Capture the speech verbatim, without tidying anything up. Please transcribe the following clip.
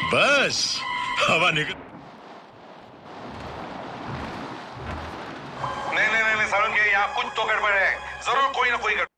बस हवा निकल। नहीं नहीं नहीं सारुण के यहाँ कुछ तो गड़बड़ है, जरूर कोई ना कोई गड़बड़।